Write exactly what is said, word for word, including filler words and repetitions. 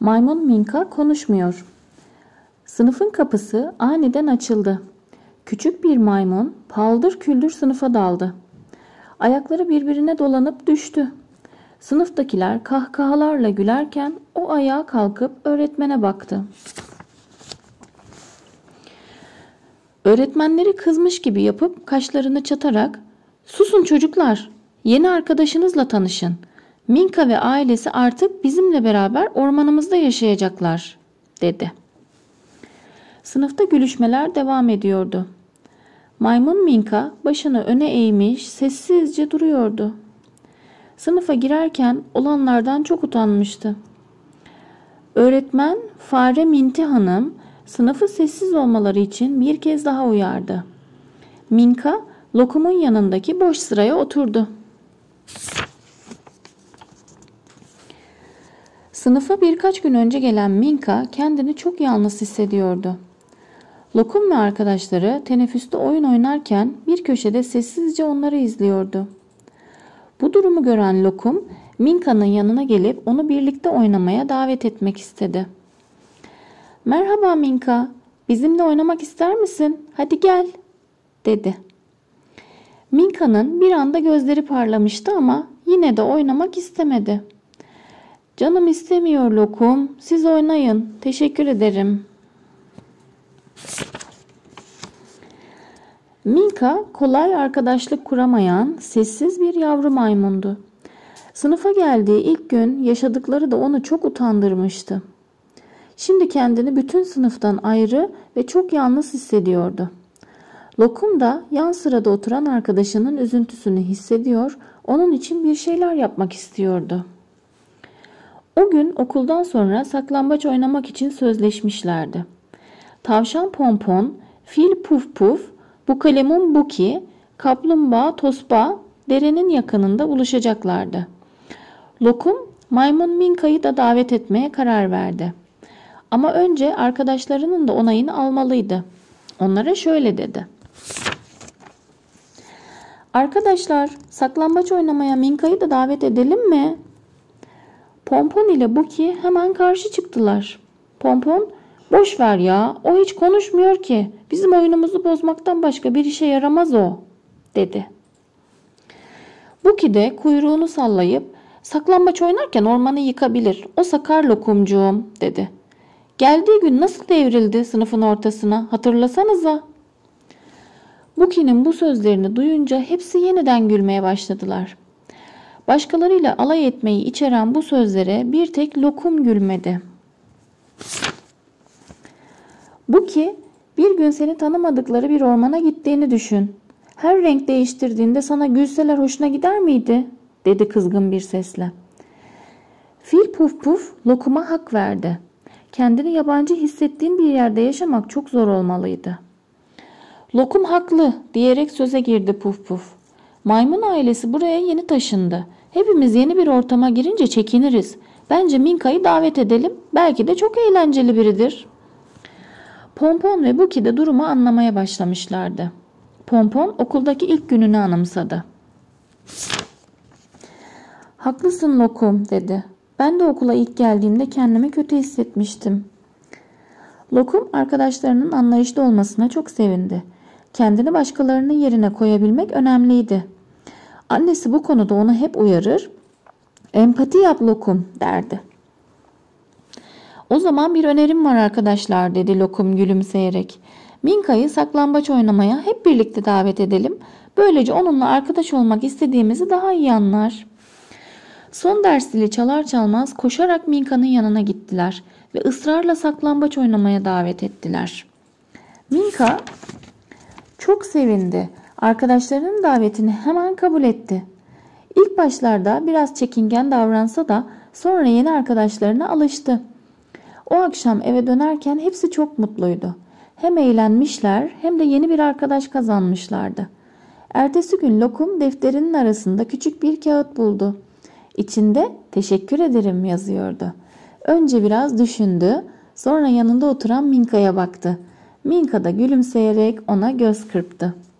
Maymun Minka konuşmuyor. Sınıfın kapısı aniden açıldı. Küçük bir maymun paldır küldür sınıfa daldı. Ayakları birbirine dolanıp düştü. Sınıftakiler kahkahalarla gülerken o ayağa kalkıp öğretmene baktı. Öğretmenleri kızmış gibi yapıp kaşlarını çatarak "Susun çocuklar, yeni arkadaşınızla tanışın. Minka ve ailesi artık bizimle beraber ormanımızda yaşayacaklar," dedi. Sınıfta gülüşmeler devam ediyordu. Maymun Minka başını öne eğmiş sessizce duruyordu. Sınıfa girerken olanlardan çok utanmıştı. Öğretmen Fare Minti Hanım sınıfı sessiz olmaları için bir kez daha uyardı. Minka Lokum'un yanındaki boş sıraya oturdu. Sınıfa birkaç gün önce gelen Minka kendini çok yalnız hissediyordu. Lokum ve arkadaşları teneffüste oyun oynarken bir köşede sessizce onları izliyordu. Bu durumu gören Lokum, Minka'nın yanına gelip onu birlikte oynamaya davet etmek istedi. "Merhaba Minka, bizimle oynamak ister misin? Hadi gel," dedi. Minka'nın bir anda gözleri parlamıştı ama yine de oynamak istemedi. "Canım istemiyor Lokum, siz oynayın, teşekkür ederim." Minka kolay arkadaşlık kuramayan sessiz bir yavru maymundu. Sınıfa geldiği ilk gün yaşadıkları da onu çok utandırmıştı. Şimdi kendini bütün sınıftan ayrı ve çok yalnız hissediyordu. Lokum da yan sırada oturan arkadaşının üzüntüsünü hissediyor, onun için bir şeyler yapmak istiyordu. O gün okuldan sonra saklambaç oynamak için sözleşmişlerdi. Tavşan Pompon, Fil Puf Puf, Bukalemun Buki, Kaplumbağa Tosba derenin yakınında buluşacaklardı. Lokum, Maymun Minka'yı da davet etmeye karar verdi. Ama önce arkadaşlarının da onayını almalıydı. Onlara şöyle dedi. "Arkadaşlar, saklambaç oynamaya Minka'yı da davet edelim mi?" Pompon ile Buki hemen karşı çıktılar. Pompon, "Boş ver ya, o hiç konuşmuyor ki. Bizim oyunumuzu bozmaktan başka bir işe yaramaz o," dedi. Buki de kuyruğunu sallayıp, "Saklambaç oynarken ormanı yıkabilir. O sakar Lokumcuğum," dedi. "Geldiği gün nasıl devrildi sınıfın ortasına, hatırlasanıza." Buki'nin bu sözlerini duyunca hepsi yeniden gülmeye başladılar. Başkalarıyla alay etmeyi içeren bu sözlere bir tek Lokum gülmedi. "Buki, bir gün seni tanımadıkları bir ormana gittiğini düşün. Her renk değiştirdiğinde sana gülseler hoşuna gider miydi?" dedi kızgın bir sesle. Fil Puf Puf Lokum'a hak verdi. Kendini yabancı hissettiğin bir yerde yaşamak çok zor olmalıydı. "Lokum haklı," diyerek söze girdi Puf Puf. "Maymun ailesi buraya yeni taşındı. Hepimiz yeni bir ortama girince çekiniriz. Bence Minka'yı davet edelim. Belki de çok eğlenceli biridir." Pompon ve Buki de durumu anlamaya başlamışlardı. Pompon okuldaki ilk gününü anımsadı. "Haklısın Lokum," dedi. "Ben de okula ilk geldiğimde kendimi kötü hissetmiştim." Lokum arkadaşlarının anlayışlı olmasına çok sevindi. Kendini başkalarının yerine koyabilmek önemliydi. Annesi bu konuda onu hep uyarır. "Empati yap Lokum," derdi. "O zaman bir önerim var arkadaşlar," dedi Lokum gülümseyerek. "Minka'yı saklambaç oynamaya hep birlikte davet edelim. Böylece onunla arkadaş olmak istediğimizi daha iyi anlar." Son ders zili çalar çalmaz koşarak Minka'nın yanına gittiler ve ısrarla saklambaç oynamaya davet ettiler. Minka çok sevindi. Arkadaşlarının davetini hemen kabul etti. İlk başlarda biraz çekingen davransa da sonra yeni arkadaşlarına alıştı. O akşam eve dönerken hepsi çok mutluydu. Hem eğlenmişler hem de yeni bir arkadaş kazanmışlardı. Ertesi gün Lokum defterinin arasında küçük bir kağıt buldu. İçinde "Teşekkür ederim" yazıyordu. Önce biraz düşündü, sonra yanında oturan Minka'ya baktı. Minka da gülümseyerek ona göz kırptı.